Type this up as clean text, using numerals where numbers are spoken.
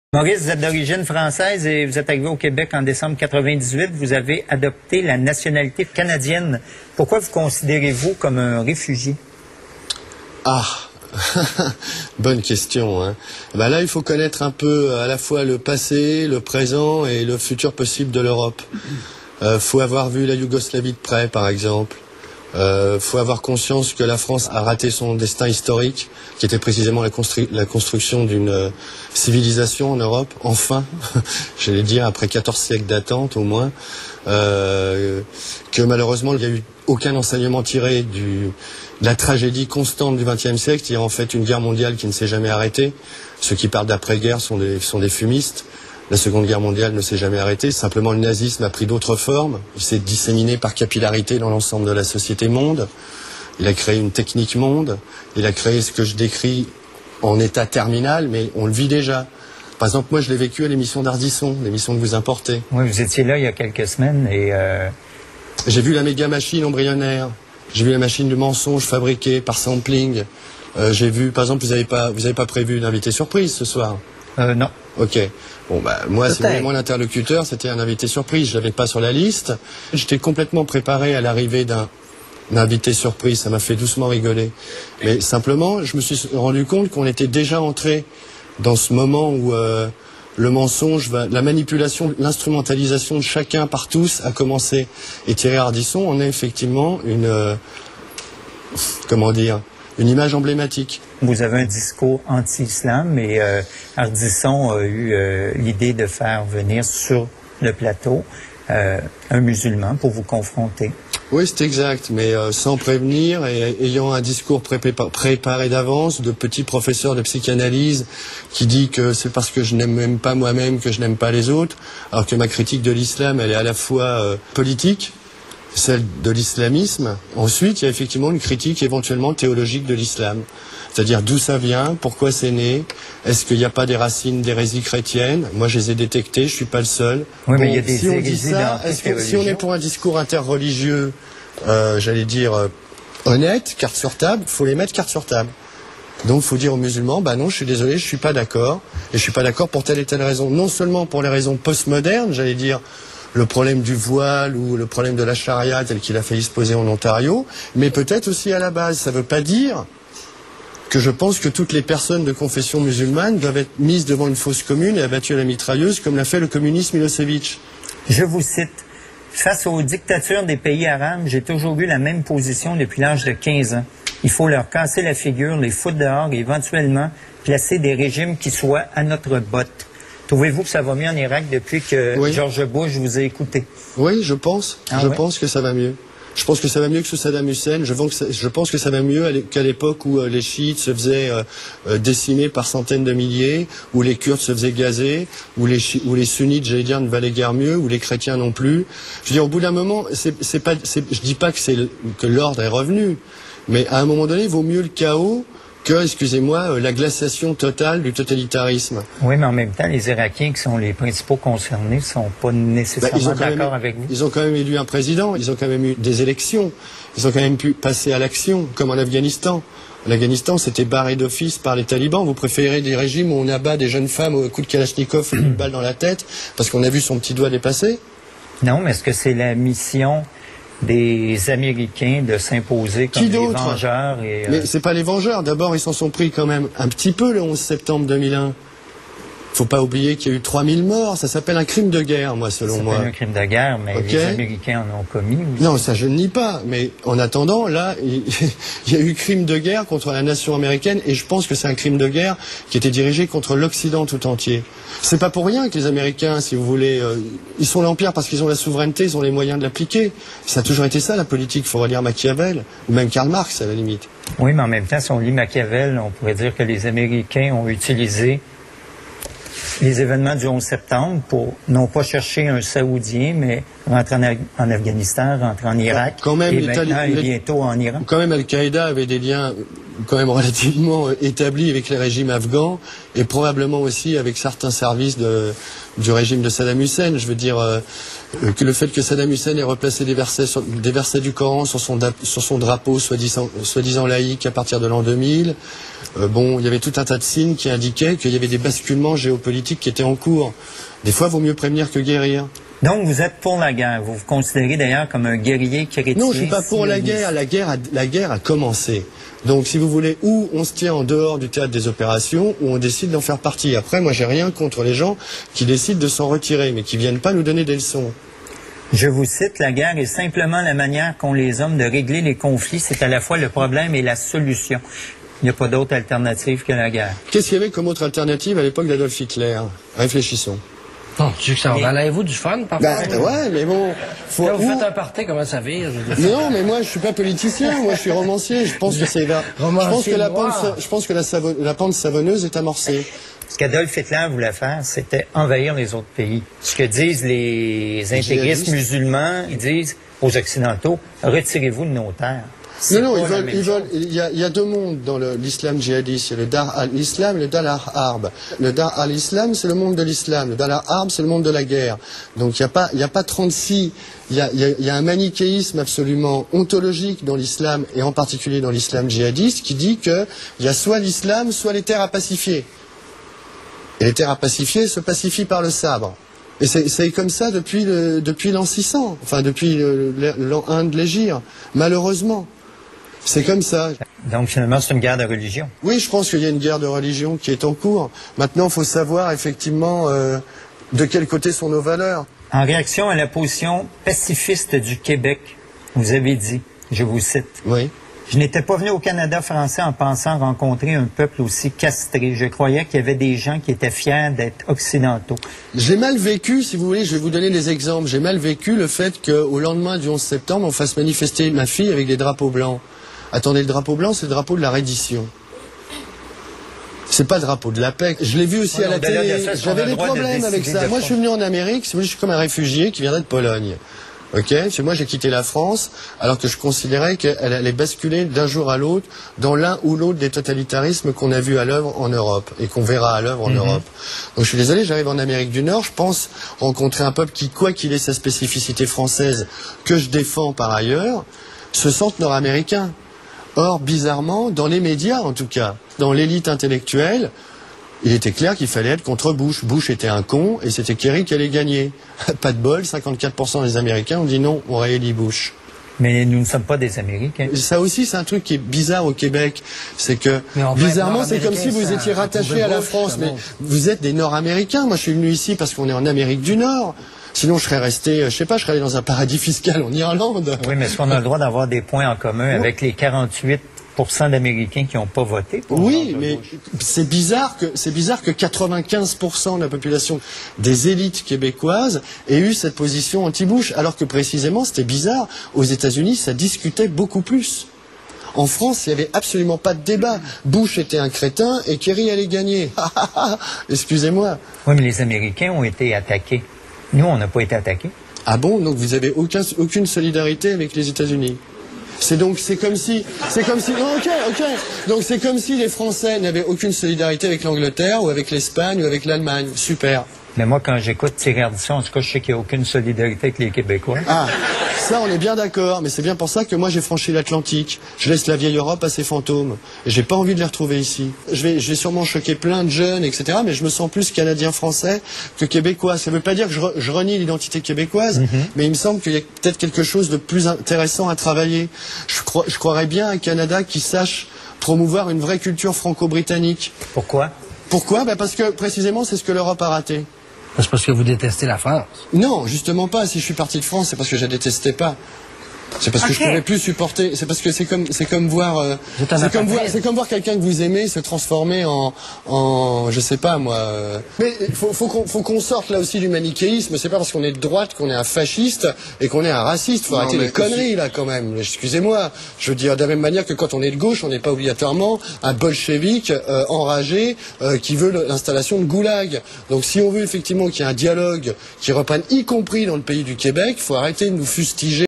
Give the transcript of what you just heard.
Maurice, vous êtes d'origine française et vous êtes arrivé au Québec en décembre 98. Vous avez adopté la nationalité canadienne. Pourquoi vous considérez-vous comme un réfugié? Ah, bonne question. Hein. Ben là, il faut connaître un peu à la fois le passé, le présent et le futur possible de l'Europe. Faut avoir vu la Yougoslavie de près, par exemple. Faut avoir conscience que la France a raté son destin historique, qui était précisément la construction d'une civilisation en Europe, enfin, j'allais dire après 14 siècles d'attente au moins, que malheureusement il n'y a eu aucun enseignement tiré de la tragédie constante du XXe siècle, qui est en fait une guerre mondiale qui ne s'est jamais arrêtée. Ceux qui parlent d'après-guerre sont des fumistes. La Seconde Guerre mondiale ne s'est jamais arrêtée. Simplement, le nazisme a pris d'autres formes. Il s'est disséminé par capillarité dans l'ensemble de la société monde. Il a créé une technique monde. Il a créé ce que je décris en état terminal, mais on le vit déjà. Par exemple, moi, je l'ai vécu à l'émission d'Ardisson, l'émission que vous importez. Oui, vous étiez là il y a quelques semaines et... J'ai vu la méga machine embryonnaire. J'ai vu la machine du mensonge fabriquée par sampling. J'ai vu, par exemple, vous avez pas prévu d'invité surprise ce soir? Non. Ok. Bon, bah, moi, si vous voulez, mon interlocuteur, c'était un invité surprise. Je l'avais pas sur la liste. J'étais complètement préparé à l'arrivée d'un invité surprise. Ça m'a fait doucement rigoler. Mais simplement, je me suis rendu compte qu'on était déjà entré dans ce moment où le mensonge, la manipulation, l'instrumentalisation de chacun par tous a commencé. Et Thierry Ardisson en est effectivement une image emblématique. Vous avez un discours anti-islam et Ardisson a eu l'idée de faire venir sur le plateau un musulman pour vous confronter. Oui, c'est exact, mais sans prévenir et ayant un discours préparé d'avance de petit professeur de psychanalyse qui dit que c'est parce que je n'aime même pas moi-même que je n'aime pas les autres, alors que ma critique de l'islam, elle est à la fois politique, celle de l'islamisme. Ensuite, il y a effectivement une critique éventuellement théologique de l'islam. C'est-à-dire d'où ça vient, pourquoi c'est né, est-ce qu'il n'y a pas des racines d'hérésie chrétienne? Moi, je les ai détectées, je suis pas le seul. Oui, bon, mais il y a des si on dit ça, si on est pour un discours interreligieux, j'allais dire honnête, carte sur table, faut les mettre carte sur table. Donc, faut dire aux musulmans, bah non, je suis désolé, je suis pas d'accord, et je suis pas d'accord pour telle et telle raison. Non seulement pour les raisons postmodernes, j'allais dire le problème du voile ou le problème de la charia tel qu'il a failli se poser en Ontario, mais peut-être aussi à la base. Ça veut pas dire que je pense que toutes les personnes de confession musulmane doivent être mises devant une fosse commune et abattues à la mitrailleuse, comme l'a fait le communiste Milosevic. Je vous cite. Face aux dictatures des pays arabes, j'ai toujours eu la même position depuis l'âge de 15 ans. Il faut leur casser la figure, les foutre dehors et éventuellement placer des régimes qui soient à notre botte. Trouvez-vous que ça va mieux en Irak depuis que George Bush vous a écouté? Oui, je pense. Je pense que ça va mieux. Je pense que ça va mieux que sous Saddam Hussein. Je pense que ça va mieux qu'à l'époque où les chiites se faisaient décimer par centaines de milliers, où les Kurdes se faisaient gazer, où les sunnites, j'allais dire, ne valaient guère mieux, où les chrétiens non plus. Je veux dire, au bout d'un moment, je dis pas que l'ordre est revenu, mais à un moment donné, il vaut mieux le chaos que, excusez-moi, la glaciation totale du totalitarisme. Oui, mais en même temps, les Irakiens qui sont les principaux concernés ne sont pas nécessairement d'accord avec vous. Ils ont quand même élu un président, ils ont quand même eu des élections, ils ont quand même pu passer à l'action, comme en Afghanistan. L'Afghanistan, c'était barré d'office par les talibans. Vous préférez des régimes où on abat des jeunes femmes au coup de Kalachnikov, une balle dans la tête, parce qu'on a vu son petit doigt dépasser? Non, mais est-ce que c'est la mission des Américains de s'imposer comme des vengeurs? Mais c'est pas les vengeurs. D'abord, ils s'en sont pris quand même un petit peu le 11 septembre 2001. Faut pas oublier qu'il y a eu 3000 morts. Ça s'appelle un crime de guerre, moi, selon moi. Ça s'appelle un crime de guerre, mais les Américains en ont commis aussi. Non, ça je ne nie pas. Mais en attendant, là, il y a eu crime de guerre contre la nation américaine, et je pense que c'est un crime de guerre qui était dirigé contre l'Occident tout entier. C'est pas pour rien que les Américains, si vous voulez, ils sont l'empire parce qu'ils ont la souveraineté, ils ont les moyens de l'appliquer. Ça a toujours été ça, la politique. Il faut relire Machiavel, ou même Karl Marx, à la limite. Oui, mais en même temps, si on lit Machiavel, on pourrait dire que les Américains ont utilisé les événements du 11 septembre pour non pas chercher un Saoudien, mais rentrer en Afghanistan, rentrer en Irak, et bientôt en Iran. Quand même, Al-Qaïda avait des liens quand même relativement établis avec les régimes afghans et probablement aussi avec certains services du régime de Saddam Hussein. Je veux dire que le fait que Saddam Hussein ait replacé des versets du Coran sur son drapeau soi-disant laïque à partir de l'an 2000, bon, il y avait tout un tas de signes qui indiquaient qu'il y avait des basculements géopolitiques qui étaient en cours. Des fois, il vaut mieux prévenir que guérir. Donc, vous êtes pour la guerre. Vous vous considérez d'ailleurs comme un guerrier chrétien. Non, je ne suis pas pour la guerre. La guerre a commencé. Donc, si vous voulez, ou on se tient en dehors du théâtre des opérations, ou on décide d'en faire partie. Après, moi, j'ai rien contre les gens qui décident de s'en retirer, mais qui viennent pas nous donner des leçons. Je vous cite, la guerre est simplement la manière qu'ont les hommes de régler les conflits. C'est à la fois le problème et la solution. Il n'y a pas d'autre alternative que la guerre. Qu'est-ce qu'il y avait comme autre alternative à l'époque d'Adolf Hitler? Réfléchissons. Bon, tu sais que ça en allez-vous du fun, parfois? Ouais, mais bon... Là, vous faites un party, comment ça vire? Non, mais moi, je suis pas politicien, moi, je suis romancier. Je pense que c'est là. Je pense que la pente savonneuse est amorcée. Ce qu'Adolf Hitler voulait faire, c'était envahir les autres pays. Ce que disent les intégristes musulmans, ils disent aux Occidentaux, retirez-vous de nos terres. Non, il y a deux mondes dans l'islam djihadiste. Il y a le Dar al-Islam et le Dar al-Harb. Le Dar al-Islam, c'est le monde de l'islam. Le Dar al-Harb, c'est le monde de la guerre. Donc il n'y a pas 36. Il y a un manichéisme absolument ontologique dans l'islam, et en particulier dans l'islam djihadiste, qui dit qu'il y a soit l'islam, soit les terres à pacifier. Et les terres à pacifier se pacifient par le sabre. Et c'est comme ça depuis l'an 600, enfin depuis l'an 1 de l'Hégire, malheureusement. C'est comme ça. Donc finalement, c'est une guerre de religion. Oui, je pense qu'il y a une guerre de religion qui est en cours. Maintenant, il faut savoir effectivement de quel côté sont nos valeurs. En réaction à la position pacifiste du Québec, vous avez dit, je vous cite, oui. Je n'étais pas venu au Canada français en pensant rencontrer un peuple aussi castré. Je croyais qu'il y avait des gens qui étaient fiers d'être occidentaux. J'ai mal vécu, si vous voulez, je vais vous donner des exemples. J'ai mal vécu le fait qu'au lendemain du 11 septembre, on fasse manifester ma fille avec des drapeaux blancs. Attendez, le drapeau blanc, c'est le drapeau de la reddition. C'est pas le drapeau de la paix. Je l'ai vu aussi à la télé. J'avais des problèmes avec ça. Moi, je suis venu en Amérique, si vous voulez, je suis comme un réfugié qui viendrait de Pologne. Ok, c'est moi j'ai quitté la France alors que je considérais qu'elle allait basculer d'un jour à l'autre dans l'un ou l'autre des totalitarismes qu'on a vu à l'œuvre en Europe et qu'on verra à l'œuvre en Europe. Donc je suis désolé, j'arrive en Amérique du Nord, je pense rencontrer un peuple qui, quoi qu'il ait sa spécificité française, que je défends par ailleurs, se sentent nord-américains. Or, bizarrement, dans les médias en tout cas, dans l'élite intellectuelle, il était clair qu'il fallait être contre Bush. Bush était un con et c'était Kerry qui allait gagner. Pas de bol, 54% des Américains ont dit non, on réélit Bush. Mais nous ne sommes pas des Américains. Ça aussi, c'est un truc qui est bizarre au Québec. C'est que, bizarrement, c'est comme si vous étiez rattaché à la France. Mais vous êtes des Nord-Américains. Moi, je suis venu ici parce qu'on est en Amérique du Nord. Sinon, je serais resté, je sais pas, je serais allé dans un paradis fiscal en Irlande. Oui, mais est-ce qu'on a le droit d'avoir des points en commun avec les 48% d'Américains qui n'ont pas voté pour Oui, mais c'est bizarre que 95% de la population des élites québécoises ait eu cette position anti-Bush, alors que précisément, c'était bizarre. Aux États-Unis, ça discutait beaucoup plus. En France, il n'y avait absolument pas de débat. Bush était un crétin et Kerry allait gagner. Excusez-moi. Oui, mais les Américains ont été attaqués. Nous, on n'a pas été attaqués. Ah bon? Donc vous avez aucune solidarité avec les États-Unis? C'est comme si, non, ok. Donc c'est comme si les Français n'avaient aucune solidarité avec l'Angleterre ou avec l'Espagne ou avec l'Allemagne. Super. Mais moi, quand j'écoute Thierry Ardisson, en tout cas, je sais qu'il n'y a aucune solidarité avec les Québécois. Ah, ça, on est bien d'accord. Mais c'est bien pour ça que moi, j'ai franchi l'Atlantique. Je laisse la vieille Europe à ses fantômes. Et j'ai pas envie de les retrouver ici. Je vais sûrement choquer plein de jeunes, etc. Mais je me sens plus canadien-français que québécois. Ça veut pas dire que je renie l'identité québécoise, mais il me semble qu'il y a peut-être quelque chose de plus intéressant à travailler. Je croirais bien un Canada qui sache promouvoir une vraie culture franco-britannique. Pourquoi? Pourquoi? Parce que, précisément, c'est ce que l'Europe a raté. C'est parce que vous détestez la France. Non, justement pas. Si je suis parti de France, c'est parce que je la détestais pas. C'est parce que je pouvais plus supporter. C'est parce que c'est comme voir quelqu'un que vous aimez se transformer en je sais pas moi. Mais faut qu'on sorte là aussi du manichéisme. C'est pas parce qu'on est de droite qu'on est un fasciste et qu'on est un raciste. Faut arrêter les conneries là quand même. Excusez-moi. Je veux dire de la même manière que quand on est de gauche, on n'est pas obligatoirement un bolchevique enragé qui veut l'installation de goulag. Donc si on veut effectivement qu'il y ait un dialogue qui reprenne, y compris dans le pays du Québec, faut arrêter de nous fustiger.